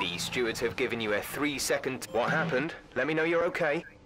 The stewards have given you a 3-second... What happened? Let me know you're okay.